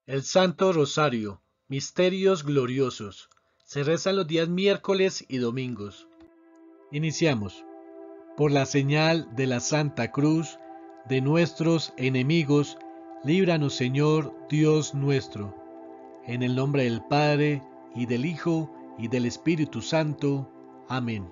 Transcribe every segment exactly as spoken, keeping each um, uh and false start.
El Santo Rosario, misterios gloriosos. Se rezan los días miércoles y domingos. Iniciamos. Por la señal de la Santa Cruz de nuestros enemigos, líbranos, Señor Dios nuestro. En el nombre del Padre, y del Hijo, y del Espíritu Santo. Amén.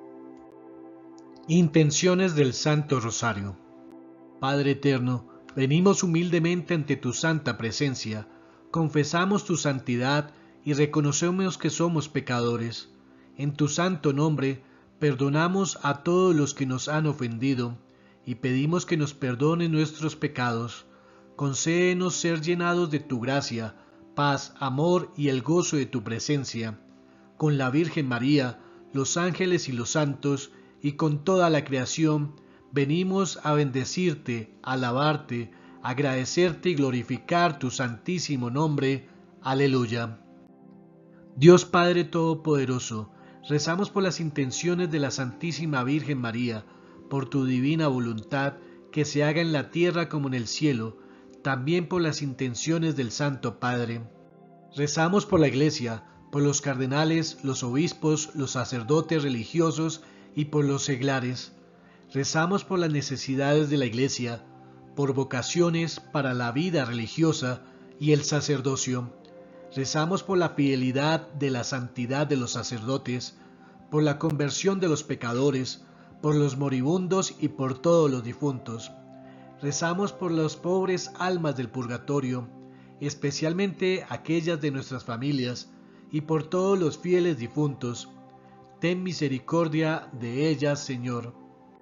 Intenciones del Santo Rosario. Padre eterno, venimos humildemente ante tu santa presencia, confesamos tu santidad y reconocemos que somos pecadores. En tu santo nombre, perdonamos a todos los que nos han ofendido y pedimos que nos perdonen nuestros pecados. Concédenos ser llenados de tu gracia, paz, amor y el gozo de tu presencia. Con la Virgen María, los ángeles y los santos, y con toda la creación, venimos a bendecirte, alabarte, agradecerte y glorificar tu santísimo nombre. Aleluya. Dios Padre Todopoderoso, rezamos por las intenciones de la Santísima Virgen María, por tu divina voluntad, que se haga en la tierra como en el cielo, también por las intenciones del Santo Padre. Rezamos por la Iglesia, por los cardenales, los obispos, los sacerdotes religiosos y por los seglares. Rezamos por las necesidades de la Iglesia, por vocaciones para la vida religiosa y el sacerdocio. Rezamos por la fidelidad de la santidad de los sacerdotes, por la conversión de los pecadores, por los moribundos y por todos los difuntos. Rezamos por las pobres almas del purgatorio, especialmente aquellas de nuestras familias, y por todos los fieles difuntos. Ten misericordia de ellas, Señor.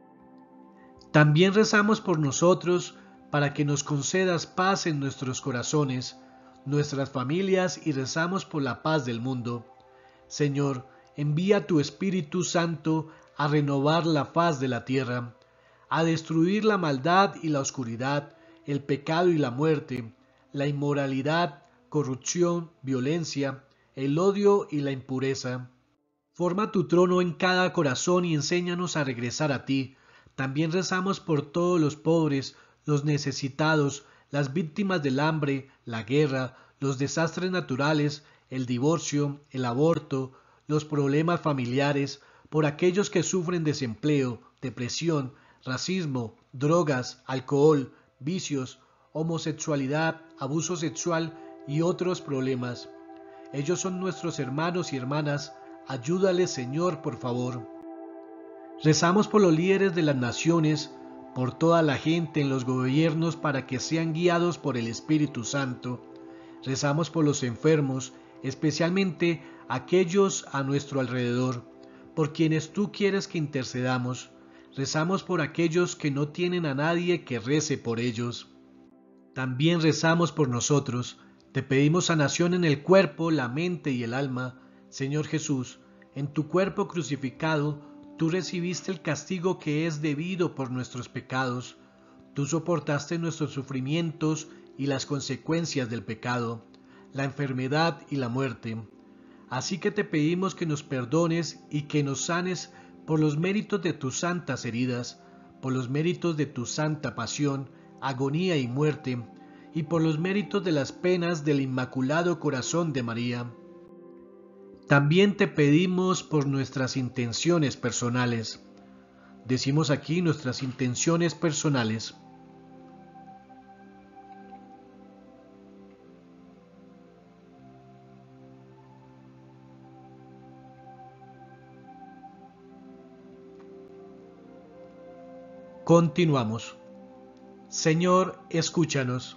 También rezamos por nosotros, para que nos concedas paz en nuestros corazones, nuestras familias, y rezamos por la paz del mundo. Señor, envía tu Espíritu Santo a renovar la faz de la tierra, a destruir la maldad y la oscuridad, el pecado y la muerte, la inmoralidad, corrupción, violencia, el odio y la impureza. Forma tu trono en cada corazón y enséñanos a regresar a ti. También rezamos por todos los pobres, los necesitados, las víctimas del hambre, la guerra, los desastres naturales, el divorcio, el aborto, los problemas familiares, por aquellos que sufren desempleo, depresión, racismo, drogas, alcohol, vicios, homosexualidad, abuso sexual y otros problemas. Ellos son nuestros hermanos y hermanas. Ayúdales, Señor, por favor. Rezamos por los líderes de las naciones, por toda la gente en los gobiernos para que sean guiados por el Espíritu Santo. Rezamos por los enfermos, especialmente aquellos a nuestro alrededor, por quienes tú quieres que intercedamos. Rezamos por aquellos que no tienen a nadie que rece por ellos. También rezamos por nosotros. Te pedimos sanación en el cuerpo, la mente y el alma. Señor Jesús, en tu cuerpo crucificado, tú recibiste el castigo que es debido por nuestros pecados. Tú soportaste nuestros sufrimientos y las consecuencias del pecado, la enfermedad y la muerte. Así que te pedimos que nos perdones y que nos sanes por los méritos de tus santas heridas, por los méritos de tu santa pasión, agonía y muerte, y por los méritos de las penas del Inmaculado Corazón de María. También te pedimos por nuestras intenciones personales. Decimos aquí nuestras intenciones personales. Continuamos. Señor, escúchanos.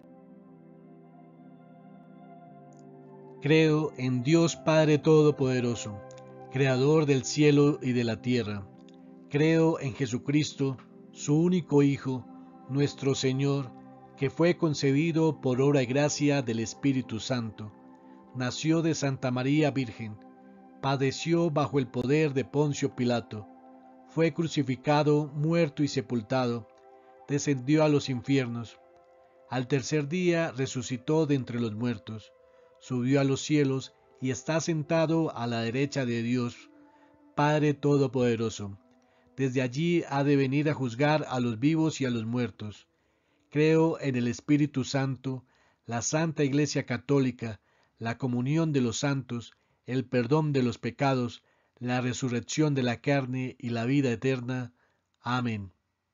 Creo en Dios Padre Todopoderoso, Creador del cielo y de la tierra. Creo en Jesucristo, su único Hijo, nuestro Señor, que fue concebido por obra y gracia del Espíritu Santo. Nació de Santa María Virgen, padeció bajo el poder de Poncio Pilato, fue crucificado, muerto y sepultado, descendió a los infiernos. Al tercer día resucitó de entre los muertos. Subió a los cielos y está sentado a la derecha de Dios, Padre Todopoderoso. Desde allí ha de venir a juzgar a los vivos y a los muertos. Creo en el Espíritu Santo, la Santa Iglesia Católica, la comunión de los santos, el perdón de los pecados, la resurrección de la carne y la vida eterna. Amén.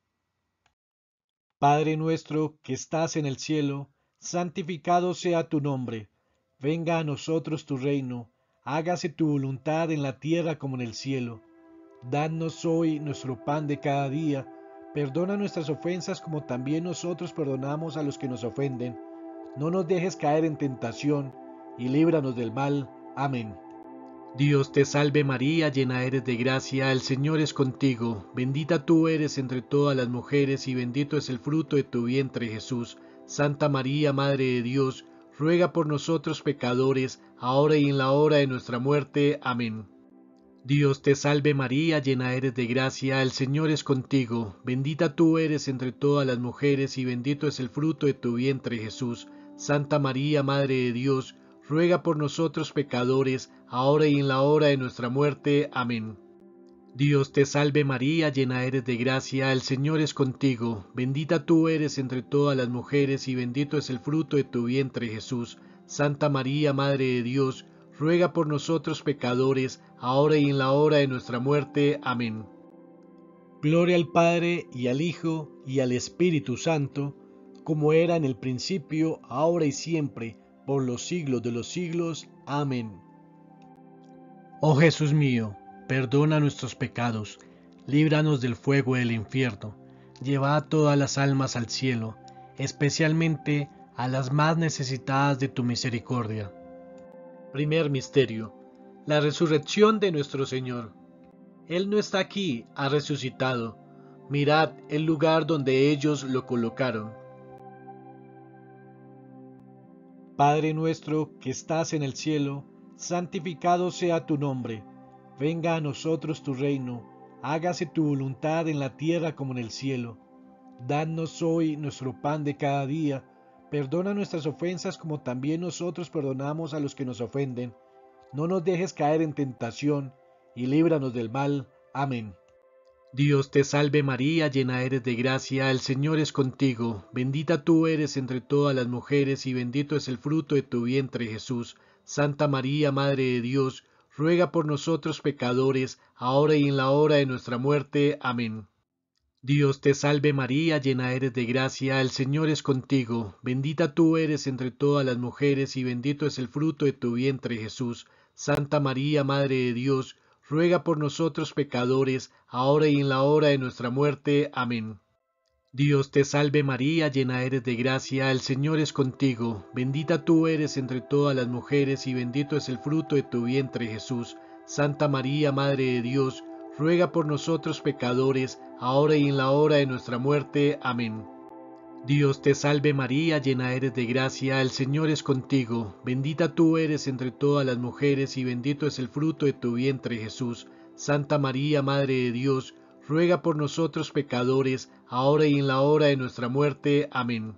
Padre nuestro que estás en el cielo, santificado sea tu nombre. Venga a nosotros tu reino, hágase tu voluntad en la tierra como en el cielo. Danos hoy nuestro pan de cada día, perdona nuestras ofensas como también nosotros perdonamos a los que nos ofenden. No nos dejes caer en tentación, y líbranos del mal. Amén. Dios te salve María, llena eres de gracia, el Señor es contigo, bendita tú eres entre todas las mujeres y bendito es el fruto de tu vientre Jesús. Santa María, Madre de Dios, ruega por nosotros pecadores, ahora y en la hora de nuestra muerte. Amén. Dios te salve María, llena eres de gracia, el Señor es contigo, bendita tú eres entre todas las mujeres y bendito es el fruto de tu vientre Jesús. Santa María, Madre de Dios, ruega por nosotros pecadores, ahora y en la hora de nuestra muerte. Amén. Dios te salve María, llena eres de gracia, el Señor es contigo, bendita tú eres entre todas las mujeres y bendito es el fruto de tu vientre Jesús. Santa María, Madre de Dios, ruega por nosotros pecadores, ahora y en la hora de nuestra muerte. Amén. Gloria al Padre, y al Hijo, y al Espíritu Santo, como era en el principio, ahora y siempre, por los siglos de los siglos. Amén. Oh Jesús mío, perdona nuestros pecados, líbranos del fuego del infierno, lleva a todas las almas al cielo, especialmente a las más necesitadas de tu misericordia. Primer misterio: la resurrección de nuestro Señor. Él no está aquí, ha resucitado. Mirad el lugar donde ellos lo colocaron. Padre nuestro que estás en el cielo, santificado sea tu nombre. Venga a nosotros tu reino, hágase tu voluntad en la tierra como en el cielo. Danos hoy nuestro pan de cada día, perdona nuestras ofensas como también nosotros perdonamos a los que nos ofenden. No nos dejes caer en tentación, y líbranos del mal. Amén. Dios te salve María, llena eres de gracia, el Señor es contigo, bendita tú eres entre todas las mujeres y bendito es el fruto de tu vientre Jesús. Santa María, Madre de Dios, ruega por nosotros pecadores, ahora y en la hora de nuestra muerte. Amén. Dios te salve María, llena eres de gracia, el Señor es contigo, bendita tú eres entre todas las mujeres y bendito es el fruto de tu vientre Jesús. Santa María, Madre de Dios, ruega por nosotros pecadores, ahora y en la hora de nuestra muerte. Amén. Dios te salve María, llena eres de gracia, el Señor es contigo, bendita tú eres entre todas las mujeres y bendito es el fruto de tu vientre Jesús. Santa María, Madre de Dios, ruega por nosotros pecadores, ahora y en la hora de nuestra muerte. Amén. Dios te salve María, llena eres de gracia, el Señor es contigo, bendita tú eres entre todas las mujeres y bendito es el fruto de tu vientre Jesús. Santa María, Madre de Dios, ruega por nosotros pecadores, ahora y en la hora de nuestra muerte. Amén.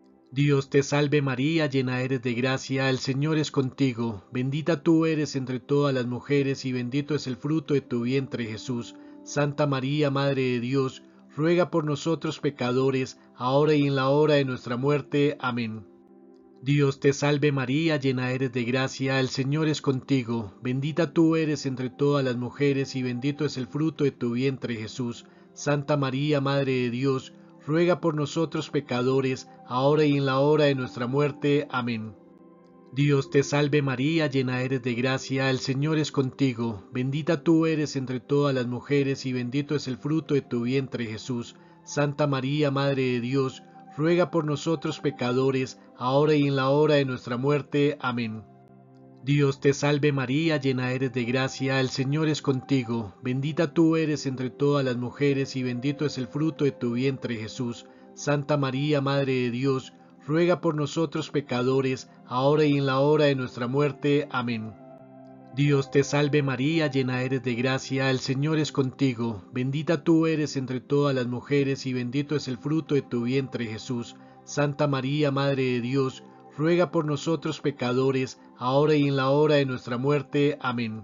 Dios te salve María, llena eres de gracia, el Señor es contigo, bendita tú eres entre todas las mujeres y bendito es el fruto de tu vientre Jesús. Santa María, Madre de Dios, ruega por nosotros pecadores, ahora y en la hora de nuestra muerte. Amén. Dios te salve María, llena eres de gracia, el Señor es contigo, bendita tú eres entre todas las mujeres y bendito es el fruto de tu vientre Jesús. Santa María, Madre de Dios, ruega por nosotros pecadores, ahora y en la hora de nuestra muerte. Amén. Dios te salve María, llena eres de gracia, el Señor es contigo, bendita tú eres entre todas las mujeres y bendito es el fruto de tu vientre Jesús. Santa María, Madre de Dios, ruega por nosotros pecadores, ahora y en la hora de nuestra muerte. Amén. Dios te salve María, llena eres de gracia, el Señor es contigo, bendita tú eres entre todas las mujeres y bendito es el fruto de tu vientre Jesús. Santa María, Madre de Dios, ruega por nosotros pecadores, ahora y en la hora de nuestra muerte. Amén. Dios te salve María, llena eres de gracia, el Señor es contigo, bendita tú eres entre todas las mujeres y bendito es el fruto de tu vientre Jesús. Santa María, Madre de Dios, ruega por nosotros pecadores, ahora y en la hora de nuestra muerte. Amén.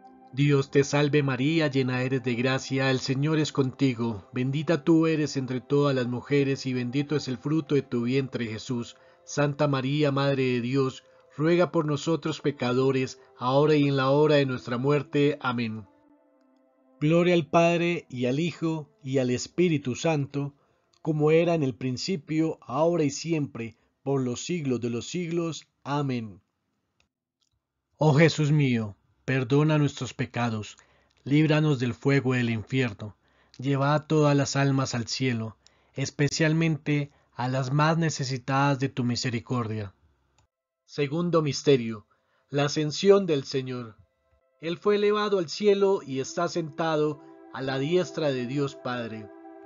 Dios te salve María, llena eres de gracia, el Señor es contigo, bendita tú eres entre todas las mujeres y bendito es el fruto de tu vientre Jesús. Santa María, Madre de Dios, ruega por nosotros pecadores, ahora y en la hora de nuestra muerte. Amén. Gloria al Padre, y al Hijo, y al Espíritu Santo, como era en el principio, ahora y siempre, por los siglos de los siglos. Amén. Oh Jesús mío, perdona nuestros pecados, líbranos del fuego del infierno, lleva a todas las almas al cielo, especialmente a las más necesitadas de tu misericordia. Segundo misterio, la ascensión del Señor. Él fue elevado al cielo y está sentado a la diestra de Dios Padre.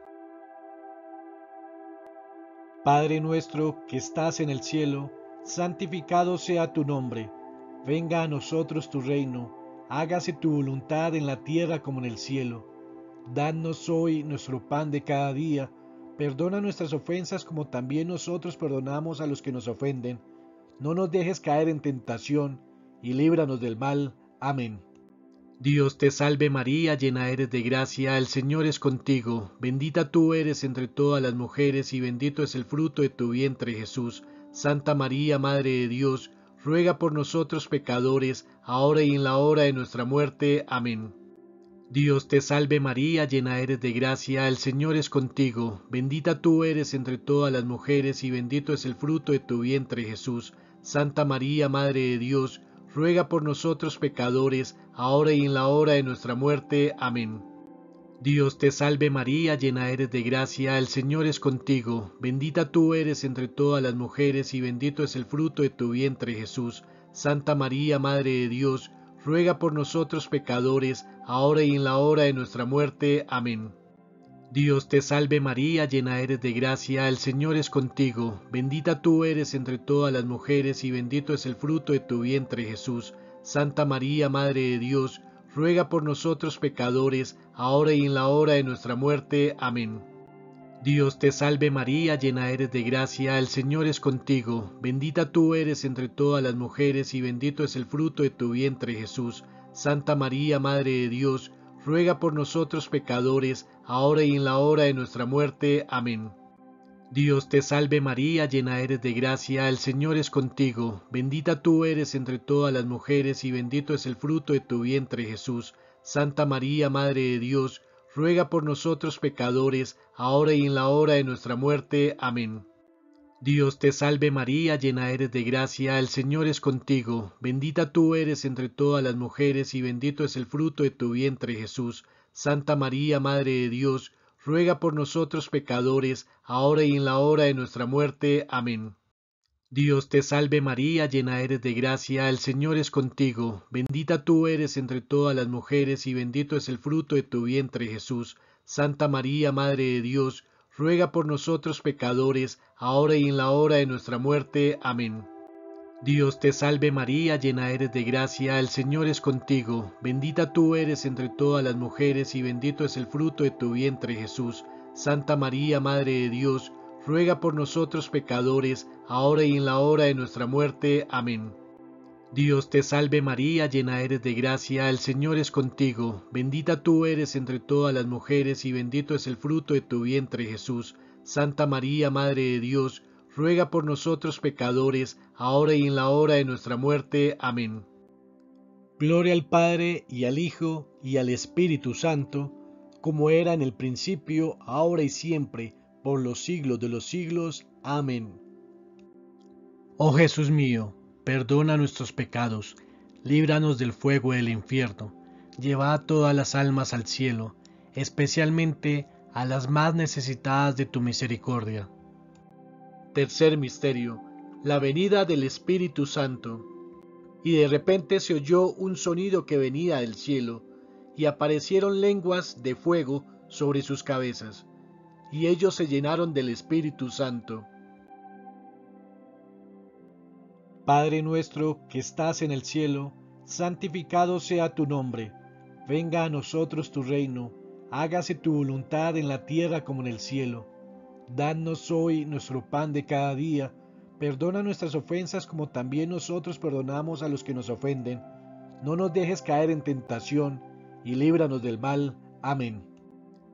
Padre nuestro que estás en el cielo, santificado sea tu nombre. Venga a nosotros tu reino, hágase tu voluntad en la tierra como en el cielo. Danos hoy nuestro pan de cada día, perdona nuestras ofensas como también nosotros perdonamos a los que nos ofenden. No nos dejes caer en tentación, y líbranos del mal. Amén. Dios te salve María, llena eres de gracia, el Señor es contigo, bendita tú eres entre todas las mujeres y bendito es el fruto de tu vientre Jesús. Santa María, Madre de Dios, ruega por nosotros pecadores, ahora y en la hora de nuestra muerte. Amén. Dios te salve María, llena eres de gracia, el Señor es contigo, bendita tú eres entre todas las mujeres y bendito es el fruto de tu vientre Jesús. Santa María, Madre de Dios, ruega por nosotros pecadores, ahora y en la hora de nuestra muerte. Amén. Dios te salve María, llena eres de gracia, el Señor es contigo, bendita tú eres entre todas las mujeres y bendito es el fruto de tu vientre Jesús. Santa María, Madre de Dios, ruega por nosotros pecadores, ahora y en la hora de nuestra muerte. Amén. Dios te salve María, llena eres de gracia, el Señor es contigo, bendita tú eres entre todas las mujeres y bendito es el fruto de tu vientre Jesús. Santa María, Madre de Dios, ruega por nosotros pecadores, ahora y en la hora de nuestra muerte. Amén. Dios te salve María, llena eres de gracia, el Señor es contigo, bendita tú eres entre todas las mujeres y bendito es el fruto de tu vientre Jesús. Santa María, Madre de Dios, ruega por nosotros pecadores, ahora y en la hora de nuestra muerte. Amén. Dios te salve María, llena eres de gracia, el Señor es contigo, bendita tú eres entre todas las mujeres y bendito es el fruto de tu vientre Jesús. Santa María, Madre de Dios, ruega por nosotros pecadores, ahora y en la hora de nuestra muerte. Amén. Dios te salve María, llena eres de gracia, el Señor es contigo, bendita tú eres entre todas las mujeres y bendito es el fruto de tu vientre Jesús. Santa María, Madre de Dios, ruega por nosotros pecadores, ahora y en la hora de nuestra muerte. Amén. Dios te salve María, llena eres de gracia, el Señor es contigo, bendita tú eres entre todas las mujeres y bendito es el fruto de tu vientre Jesús. Santa María, Madre de Dios, ruega por nosotros pecadores, ahora y en la hora de nuestra muerte. Amén. Dios te salve María, llena eres de gracia, el Señor es contigo, bendita tú eres entre todas las mujeres y bendito es el fruto de tu vientre Jesús. Santa María, Madre de Dios, ruega por nosotros pecadores, ahora y en la hora de nuestra muerte. Amén. Dios te salve María, llena eres de gracia, el Señor es contigo, bendita tú eres entre todas las mujeres y bendito es el fruto de tu vientre Jesús. Santa María, Madre de Dios, ruega por nosotros pecadores, ahora y en la hora de nuestra muerte. Amén. Gloria al Padre, y al Hijo, y al Espíritu Santo, como era en el principio, ahora y siempre, por los siglos de los siglos. Amén. Oh Jesús mío, perdona nuestros pecados, líbranos del fuego del infierno, lleva a todas las almas al cielo, especialmente a las más necesitadas de tu misericordia. Tercer misterio, la venida del Espíritu Santo. Y de repente se oyó un sonido que venía del cielo, y aparecieron lenguas de fuego sobre sus cabezas, y ellos se llenaron del Espíritu Santo. Padre nuestro que estás en el cielo, santificado sea tu nombre. Venga a nosotros tu reino, hágase tu voluntad en la tierra como en el cielo. Danos hoy nuestro pan de cada día, perdona nuestras ofensas como también nosotros perdonamos a los que nos ofenden. No nos dejes caer en tentación, y líbranos del mal. Amén.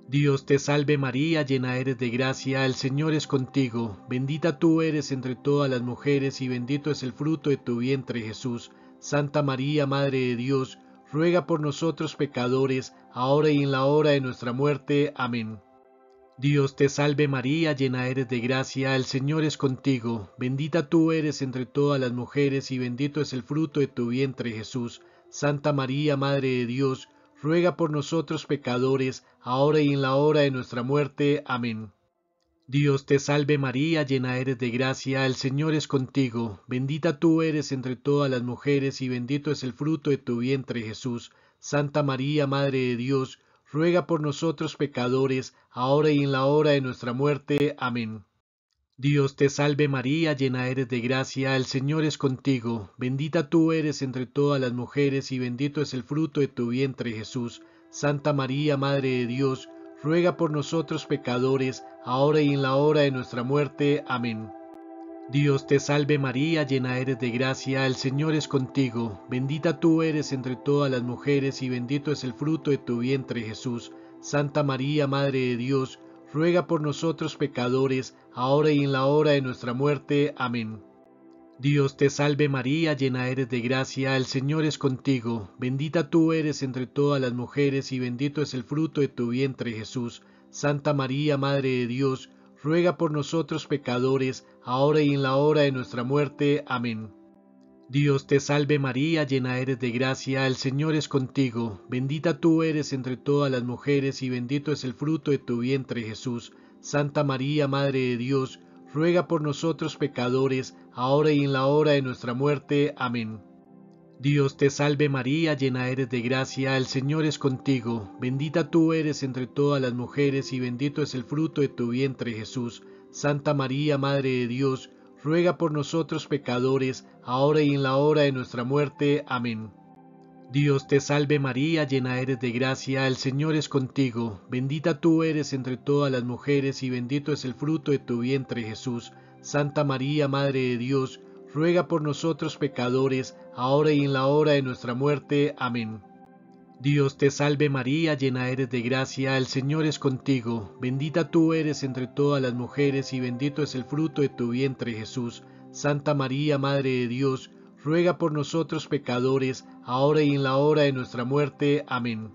Dios te salve María, llena eres de gracia, el Señor es contigo, bendita tú eres entre todas las mujeres y bendito es el fruto de tu vientre Jesús. Santa María, Madre de Dios, ruega por nosotros pecadores, ahora y en la hora de nuestra muerte. Amén. Dios te salve María, llena eres de gracia, el Señor es contigo, bendita tú eres entre todas las mujeres y bendito es el fruto de tu vientre Jesús. Santa María, Madre de Dios, ruega por nosotros pecadores, ahora y en la hora de nuestra muerte. Amén. Dios te salve María, llena eres de gracia, el Señor es contigo, bendita tú eres entre todas las mujeres y bendito es el fruto de tu vientre Jesús. Santa María, Madre de Dios, ruega por nosotros pecadores, ahora y en la hora de nuestra muerte. Amén. Dios te salve María, llena eres de gracia, el Señor es contigo, bendita tú eres entre todas las mujeres y bendito es el fruto de tu vientre Jesús. Santa María, Madre de Dios, ruega por nosotros pecadores, ahora y en la hora de nuestra muerte. Amén. Dios te salve María, llena eres de gracia, el Señor es contigo, bendita tú eres entre todas las mujeres y bendito es el fruto de tu vientre Jesús. Santa María, Madre de Dios, ruega por nosotros pecadores, ahora y en la hora de nuestra muerte. Amén. Dios te salve María, llena eres de gracia, el Señor es contigo, bendita tú eres entre todas las mujeres y bendito es el fruto de tu vientre Jesús. Santa María, Madre de Dios, ruega por nosotros pecadores, ahora y en la hora de nuestra muerte. Amén. Dios te salve María, llena eres de gracia, el Señor es contigo, bendita tú eres entre todas las mujeres y bendito es el fruto de tu vientre Jesús. Santa María, Madre de Dios, ruega por nosotros pecadores, ahora y en la hora de nuestra muerte. Amén. Dios te salve María, llena eres de gracia, el Señor es contigo, bendita tú eres entre todas las mujeres y bendito es el fruto de tu vientre Jesús. Santa María, Madre de Dios, ruega por nosotros pecadores, ahora y en la hora de nuestra muerte. Amén. Dios te salve María, llena eres de gracia, el Señor es contigo, bendita tú eres entre todas las mujeres y bendito es el fruto de tu vientre Jesús. Santa María, Madre de Dios, ruega por nosotros pecadores, ahora y en la hora de nuestra muerte. Amén. Dios te salve María, llena eres de gracia, el Señor es contigo, bendita tú eres entre todas las mujeres y bendito es el fruto de tu vientre Jesús. Santa María, Madre de Dios, ruega por nosotros pecadores, ahora y en la hora de nuestra muerte. Amén.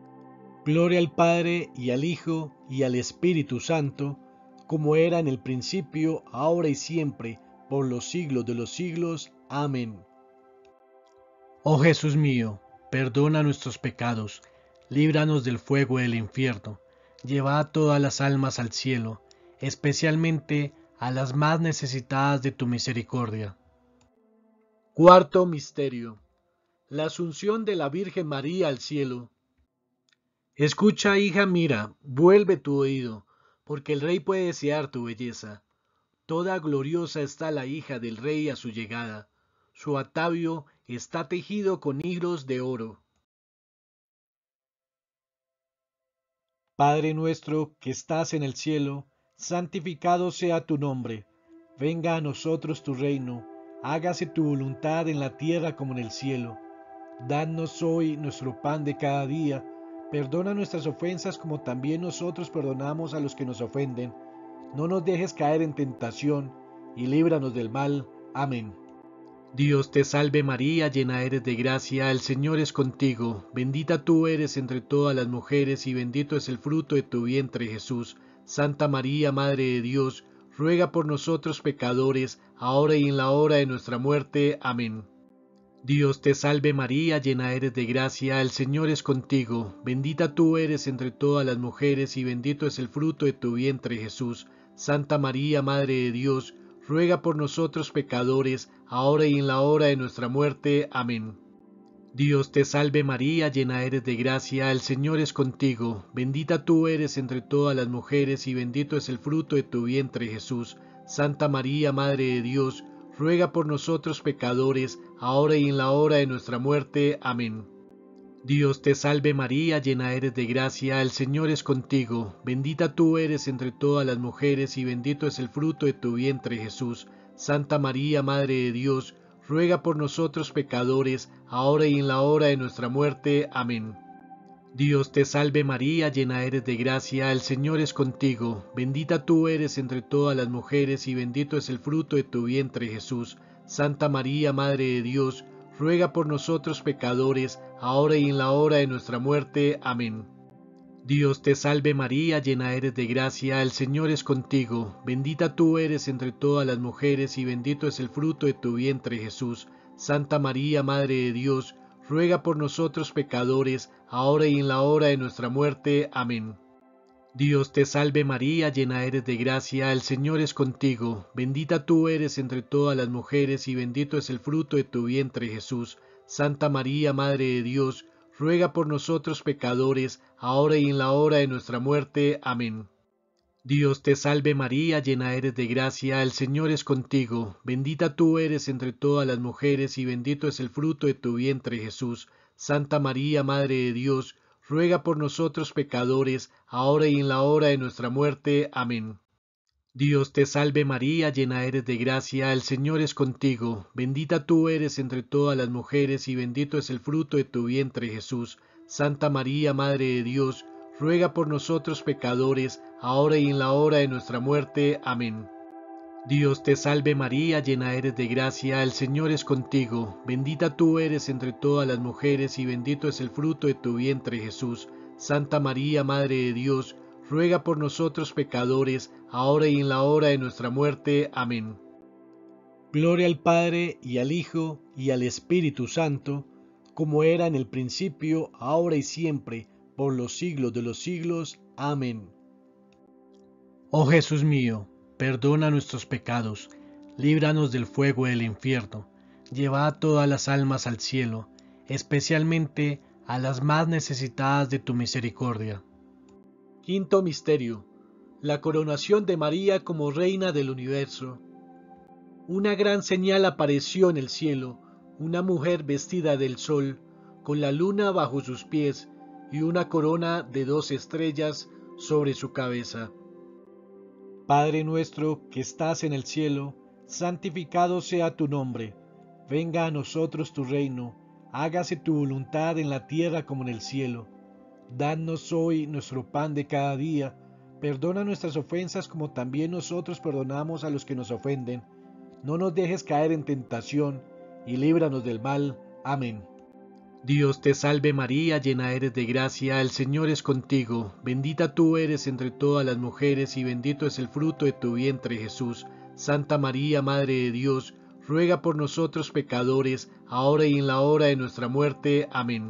Gloria al Padre, y al Hijo, y al Espíritu Santo, como era en el principio, ahora y siempre, por los siglos de los siglos. Amén. Oh Jesús mío, perdona nuestros pecados, líbranos del fuego del infierno, lleva a todas las almas al cielo, especialmente a las más necesitadas de tu misericordia. Cuarto misterio: la Asunción de la Virgen María al cielo. Escucha, hija, mira, vuelve tu oído, porque el Rey puede desear tu belleza. Toda gloriosa está la hija del Rey a su llegada. Su atavío está tejido con hilos de oro. Padre nuestro que estás en el cielo, santificado sea tu nombre. Venga a nosotros tu reino. Hágase tu voluntad en la tierra como en el cielo. Danos hoy nuestro pan de cada día. Perdona nuestras ofensas como también nosotros perdonamos a los que nos ofenden. No nos dejes caer en tentación, y líbranos del mal. Amén. Dios te salve María, llena eres de gracia, el Señor es contigo, bendita tú eres entre todas las mujeres y bendito es el fruto de tu vientre Jesús. Santa María, Madre de Dios, ruega por nosotros pecadores, ahora y en la hora de nuestra muerte. Amén. Dios te salve María, llena eres de gracia, el Señor es contigo, bendita tú eres entre todas las mujeres y bendito es el fruto de tu vientre Jesús. Santa María, Madre de Dios, ruega por nosotros pecadores, ahora y en la hora de nuestra muerte. Amén. Dios te salve María, llena eres de gracia, el Señor es contigo, bendita tú eres entre todas las mujeres y bendito es el fruto de tu vientre Jesús. Santa María, Madre de Dios, ruega por nosotros pecadores, ahora y en la hora de nuestra muerte. Amén. Dios te salve María, llena eres de gracia, el Señor es contigo, bendita tú eres entre todas las mujeres y bendito es el fruto de tu vientre Jesús. Santa María, Madre de Dios, ruega por nosotros pecadores, ahora y en la hora de nuestra muerte. Amén. Dios te salve María, llena eres de gracia, el Señor es contigo, bendita tú eres entre todas las mujeres y bendito es el fruto de tu vientre Jesús. Santa María, Madre de Dios, ruega por nosotros pecadores, ahora y en la hora de nuestra muerte. Amén. Dios te salve María, llena eres de gracia, el Señor es contigo, bendita tú eres entre todas las mujeres y bendito es el fruto de tu vientre Jesús. Santa María, Madre de Dios, ruega por nosotros pecadores, ahora y en la hora de nuestra muerte. Amén. Dios te salve María, llena eres de gracia, el Señor es contigo, bendita tú eres entre todas las mujeres y bendito es el fruto de tu vientre Jesús. Santa María, Madre de Dios, ruega por nosotros pecadores, ahora y en la hora de nuestra muerte. Amén. Dios te salve María, llena eres de gracia, el Señor es contigo, bendita tú eres entre todas las mujeres y bendito es el fruto de tu vientre Jesús. Santa María, Madre de Dios, ruega por nosotros pecadores, ahora y en la hora de nuestra muerte. Amén. Dios te salve María, llena eres de gracia, el Señor es contigo, bendita tú eres entre todas las mujeres y bendito es el fruto de tu vientre Jesús. Santa María, Madre de Dios, ruega por nosotros pecadores, ahora y en la hora de nuestra muerte. Amén. Dios te salve María, llena eres de gracia, el Señor es contigo, bendita tú eres entre todas las mujeres y bendito es el fruto de tu vientre Jesús. Santa María, Madre de Dios, ruega por nosotros pecadores, ahora y en la hora de nuestra muerte. Amén. Gloria al Padre, y al Hijo, y al Espíritu Santo, como era en el principio, ahora y siempre, por los siglos de los siglos. Amén. Oh Jesús mío, perdona nuestros pecados, líbranos del fuego del infierno, lleva a todas las almas al cielo, especialmente a las más necesitadas de tu misericordia. Quinto misterio: la coronación de María como Reina del Universo. Una gran señal apareció en el cielo, una mujer vestida del sol, con la luna bajo sus pies y una corona de dos estrellas sobre su cabeza. Padre nuestro que estás en el cielo, santificado sea tu nombre. Venga a nosotros tu reino, hágase tu voluntad en la tierra como en el cielo. Danos hoy nuestro pan de cada día, perdona nuestras ofensas como también nosotros perdonamos a los que nos ofenden. No nos dejes caer en tentación, y líbranos del mal. Amén. Dios te salve María, llena eres de gracia, el Señor es contigo, bendita tú eres entre todas las mujeres y bendito es el fruto de tu vientre Jesús. Santa María, Madre de Dios, ruega por nosotros pecadores, ahora y en la hora de nuestra muerte. Amén.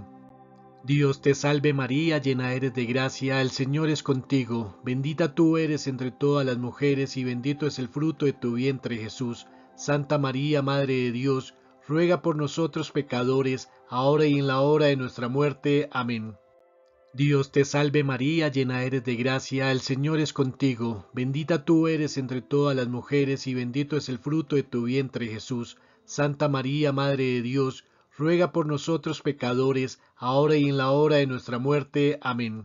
Dios te salve María, llena eres de gracia, el Señor es contigo, bendita tú eres entre todas las mujeres y bendito es el fruto de tu vientre Jesús. Santa María, Madre de Dios, ruega por nosotros pecadores, ahora y en la hora de nuestra muerte. Amén. Dios te salve María, llena eres de gracia, el Señor es contigo, bendita tú eres entre todas las mujeres y bendito es el fruto de tu vientre Jesús. Santa María, Madre de Dios, ruega por nosotros pecadores, ahora y en la hora de nuestra muerte. Amén.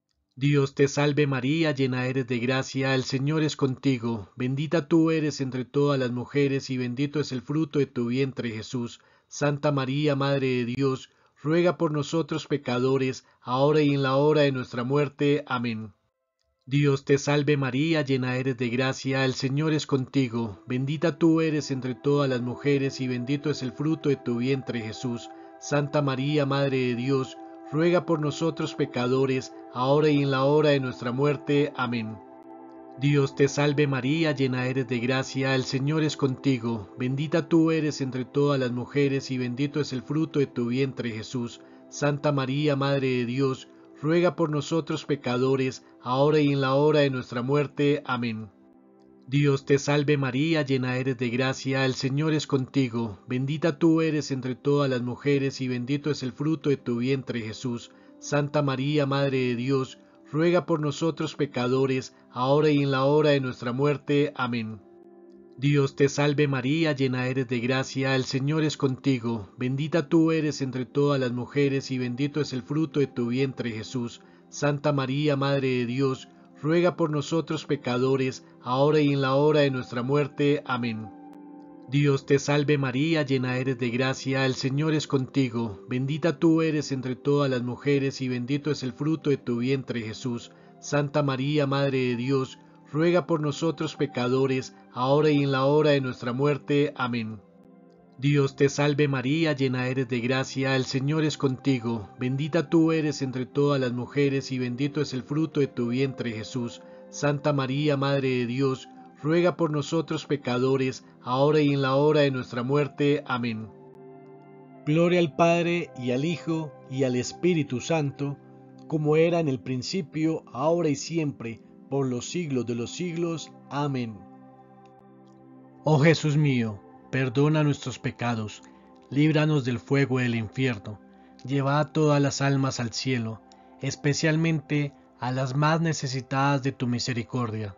Dios te salve María, llena eres de gracia, el Señor es contigo, bendita tú eres entre todas las mujeres y bendito es el fruto de tu vientre Jesús. Santa María, Madre de Dios, ruega por nosotros pecadores, ahora y en la hora de nuestra muerte. Amén. Dios te salve María, llena eres de gracia, el Señor es contigo, bendita tú eres entre todas las mujeres y bendito es el fruto de tu vientre Jesús. Santa María, Madre de Dios, ruega por nosotros pecadores, ahora y en la hora de nuestra muerte. Amén. Dios te salve María, llena eres de gracia, el Señor es contigo, bendita tú eres entre todas las mujeres y bendito es el fruto de tu vientre Jesús. Santa María, Madre de Dios, ruega por nosotros pecadores, ahora y en la hora de nuestra muerte. Amén. Dios te salve María, llena eres de gracia, el Señor es contigo, bendita tú eres entre todas las mujeres y bendito es el fruto de tu vientre Jesús. Santa María, Madre de Dios, ruega por nosotros pecadores, ahora y en la hora de nuestra muerte. Amén. Dios te salve María, llena eres de gracia, el Señor es contigo, bendita tú eres entre todas las mujeres y bendito es el fruto de tu vientre Jesús. Santa María, Madre de Dios, ruega por nosotros pecadores, ahora y en la hora de nuestra muerte. Amén. Dios te salve María, llena eres de gracia, el Señor es contigo, bendita tú eres entre todas las mujeres y bendito es el fruto de tu vientre Jesús. Santa María, Madre de Dios, ruega por nosotros pecadores, ahora y en la hora de nuestra muerte. Amén. Dios te salve María, llena eres de gracia, el Señor es contigo, bendita tú eres entre todas las mujeres y bendito es el fruto de tu vientre Jesús. Santa María, Madre de Dios, ruega por nosotros pecadores, ahora y en la hora de nuestra muerte. Amén. Gloria al Padre, y al Hijo, y al Espíritu Santo, como era en el principio, ahora y siempre, por los siglos de los siglos. Amén. Oh Jesús mío, perdona nuestros pecados, líbranos del fuego del infierno, lleva a todas las almas al cielo, especialmente a las más necesitadas de tu misericordia.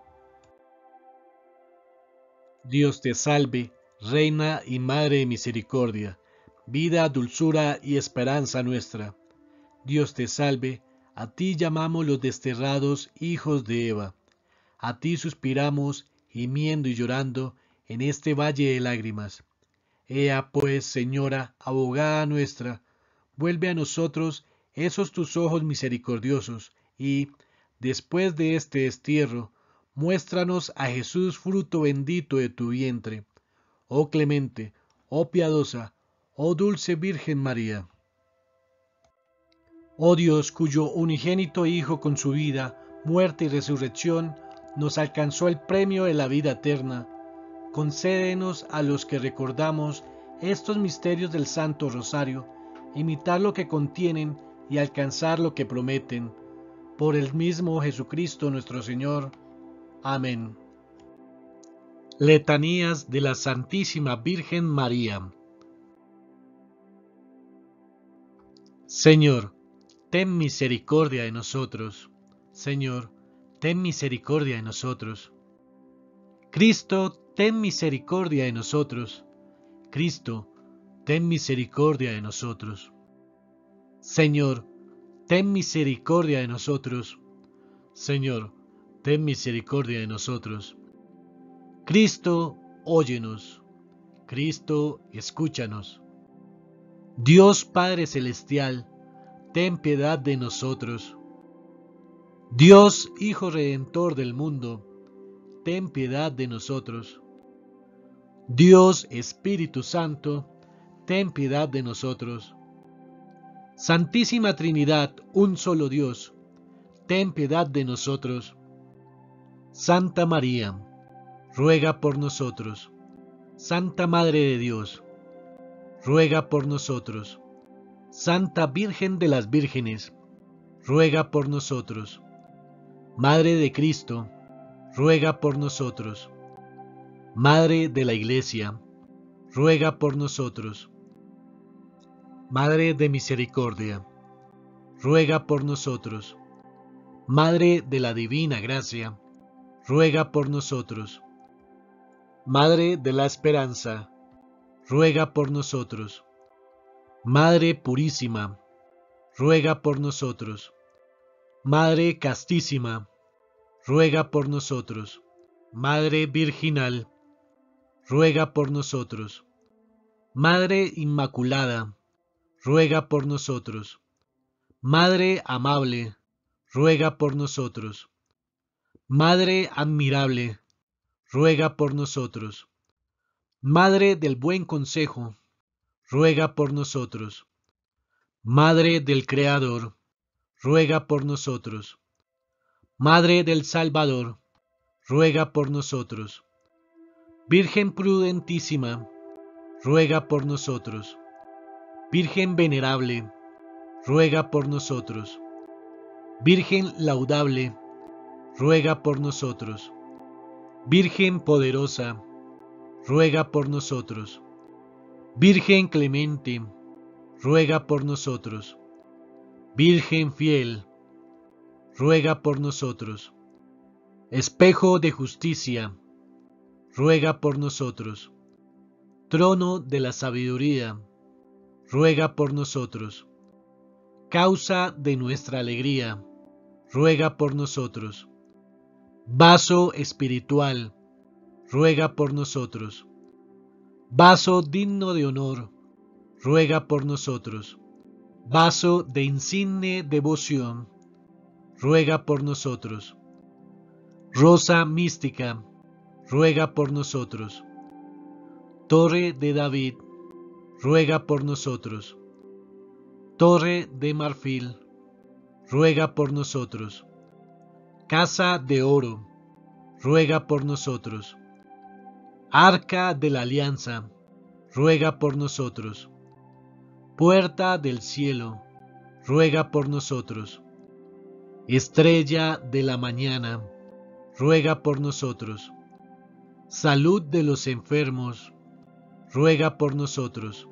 Dios te salve, Reina y Madre de misericordia, vida, dulzura y esperanza nuestra. Dios te salve, a ti llamamos los desterrados hijos de Eva. A ti suspiramos, gimiendo y llorando, en este valle de lágrimas. Ea pues, Señora, abogada nuestra, vuelve a nosotros esos tus ojos misericordiosos, y, después de este destierro, muéstranos a Jesús, fruto bendito de tu vientre. Oh clemente, oh piadosa, oh dulce Virgen María. Oh Dios, cuyo unigénito Hijo con su vida, muerte y resurrección nos alcanzó el premio de la vida eterna, concédenos a los que recordamos estos misterios del Santo Rosario, imitar lo que contienen y alcanzar lo que prometen. Por el mismo Jesucristo nuestro Señor. Amén. Letanías de la Santísima Virgen María. Señor, ten misericordia de nosotros. Señor, ten misericordia de nosotros. Cristo, ten misericordia de nosotros. Cristo, ten misericordia de nosotros. Señor, ten misericordia de nosotros. Señor, ten misericordia de nosotros. Cristo, óyenos. Cristo, escúchanos. Dios Padre Celestial, ten piedad de nosotros. Dios Hijo Redentor del mundo, ten piedad de nosotros. Dios Espíritu Santo, ten piedad de nosotros. Santísima Trinidad, un solo Dios, ten piedad de nosotros. Santa María, ruega por nosotros. Santa Madre de Dios, ruega por nosotros. Santa Virgen de las Vírgenes, ruega por nosotros. Madre de Cristo, ruega por nosotros. Madre de la Iglesia, ruega por nosotros. Madre de Misericordia, ruega por nosotros. Madre de la Divina Gracia, ruega por nosotros. Madre de la Esperanza, ruega por nosotros. Madre Purísima, ruega por nosotros. Madre Castísima, ruega por nosotros. Madre Virginal, ruega por nosotros. Madre Inmaculada, ruega por nosotros. Madre Amable, ruega por nosotros. Madre Admirable, ruega por nosotros. Madre del Buen Consejo, ruega por nosotros. Madre del Creador, ruega por nosotros. Madre del Salvador, ruega por nosotros. Virgen prudentísima, ruega por nosotros. Virgen venerable, ruega por nosotros. Virgen laudable, ruega por nosotros. Virgen poderosa, ruega por nosotros. Virgen clemente, ruega por nosotros. Virgen fiel, ruega por nosotros. Espejo de justicia, ruega por nosotros. Trono de la sabiduría, ruega por nosotros. Causa de nuestra alegría, ruega por nosotros. Vaso espiritual, ruega por nosotros. Vaso digno de honor, ruega por nosotros. Vaso de insigne devoción, ruega por nosotros. Rosa mística, ruega por nosotros. Torre de David, ruega por nosotros. Torre de marfil, ruega por nosotros. Casa de oro, ruega por nosotros. Arca de la alianza, ruega por nosotros. Puerta del cielo, ruega por nosotros. Estrella de la mañana, ruega por nosotros. Salud de los enfermos, ruega por nosotros.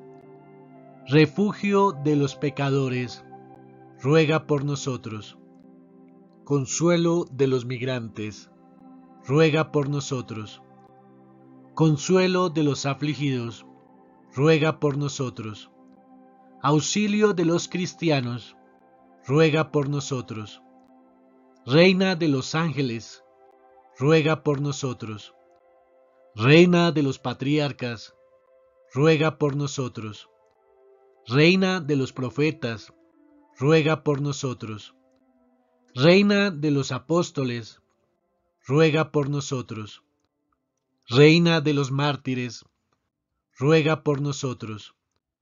Refugio de los pecadores, ruega por nosotros. Consuelo de los migrantes, ruega por nosotros. Consuelo de los afligidos, ruega por nosotros. Auxilio de los cristianos, ruega por nosotros. Reina de los ángeles, ruega por nosotros. Reina de los patriarcas, ruega por nosotros. Reina de los profetas, ruega por nosotros. Reina de los apóstoles, ruega por nosotros. Reina de los mártires, ruega por nosotros.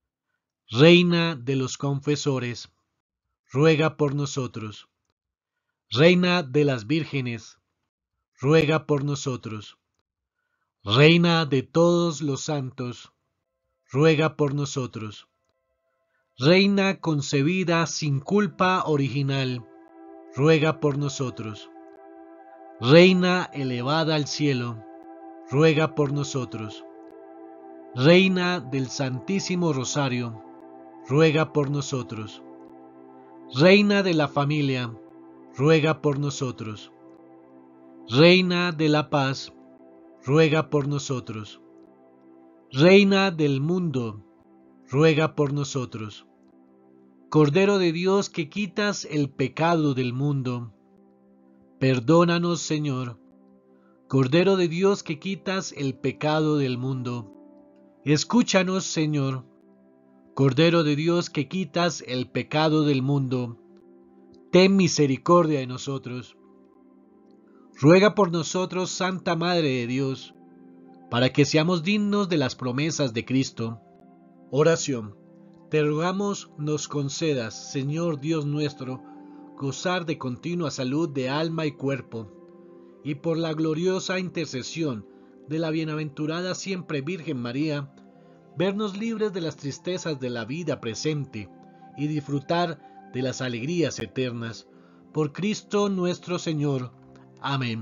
Reina de los confesores, ruega por nosotros. Reina de las vírgenes, ruega por nosotros. Reina de todos los santos, ruega por nosotros. Reina concebida sin culpa original, ruega por nosotros. Reina elevada al cielo, ruega por nosotros. Reina del Santísimo Rosario, ruega por nosotros. Reina de la familia, ruega por nosotros. Reina de la paz, ruega por nosotros. Reina del mundo, ruega por nosotros. Cordero de Dios que quitas el pecado del mundo, perdónanos, Señor. Cordero de Dios que quitas el pecado del mundo, escúchanos, Señor. Cordero de Dios que quitas el pecado del mundo, ten misericordia de nosotros. Ruega por nosotros, Santa Madre de Dios, para que seamos dignos de las promesas de Cristo. Oración. Te rogamos nos concedas, Señor Dios nuestro, gozar de continua salud de alma y cuerpo, y por la gloriosa intercesión de la bienaventurada siempre Virgen María, vernos libres de las tristezas de la vida presente y disfrutar de las alegrías eternas. Por Cristo nuestro Señor. Amén.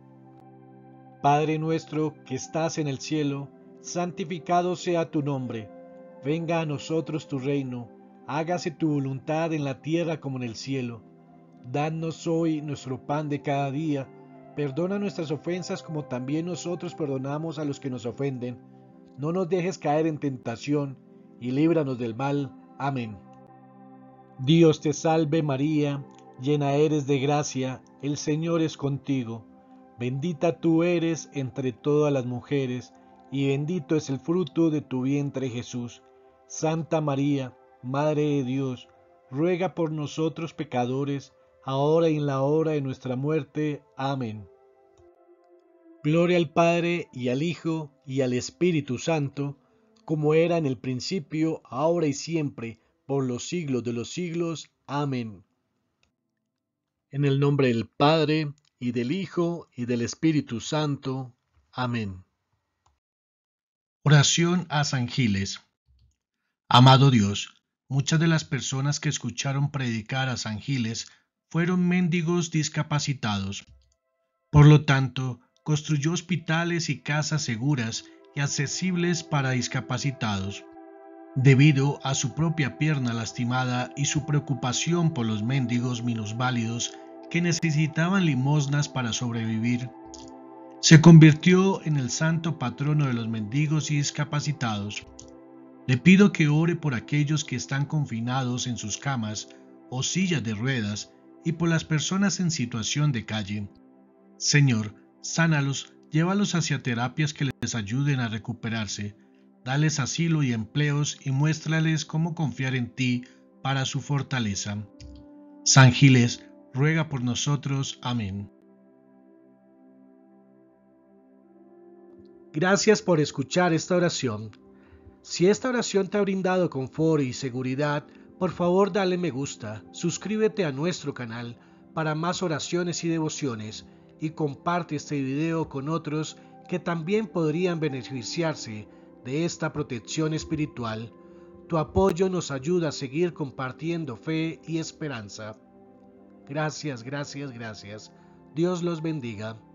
Padre nuestro que estás en el cielo, santificado sea tu nombre. Venga a nosotros tu reino. Hágase tu voluntad en la tierra como en el cielo. Danos hoy nuestro pan de cada día. Perdona nuestras ofensas como también nosotros perdonamos a los que nos ofenden. No nos dejes caer en tentación, y líbranos del mal. Amén. Dios te salve María, llena eres de gracia, el Señor es contigo. Bendita tú eres entre todas las mujeres, y bendito es el fruto de tu vientre Jesús. Santa María, Madre de Dios, ruega por nosotros pecadores, ahora y en la hora de nuestra muerte. Amén. Gloria al Padre, y al Hijo, y al Espíritu Santo, como era en el principio, ahora y siempre, por los siglos de los siglos. Amén. En el nombre del Padre, y del Hijo, y del Espíritu Santo. Amén. Oración a San Giles. Amado Dios, muchas de las personas que escucharon predicar a San Giles fueron mendigos discapacitados. Por lo tanto, construyó hospitales y casas seguras y accesibles para discapacitados. Debido a su propia pierna lastimada y su preocupación por los mendigos minusválidos que necesitaban limosnas para sobrevivir, se convirtió en el santo patrono de los mendigos y discapacitados. Le pido que ore por aquellos que están confinados en sus camas o sillas de ruedas y por las personas en situación de calle. Señor, sánalos, llévalos hacia terapias que les ayuden a recuperarse. dales asilo y empleos y muéstrales cómo confiar en ti para su fortaleza. San Giles, ruega por nosotros. Amén. Gracias por escuchar esta oración. Si esta oración te ha brindado confort y seguridad, por favor dale me gusta, suscríbete a nuestro canal para más oraciones y devociones y comparte este video con otros que también podrían beneficiarse de esta protección espiritual. Tu apoyo nos ayuda a seguir compartiendo fe y esperanza. Gracias, gracias, gracias. Dios los bendiga.